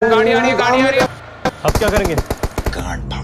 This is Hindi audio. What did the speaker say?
गाड़ी आ रही है, गाड़ी आ रही है। अब क्या करेंगे? गांड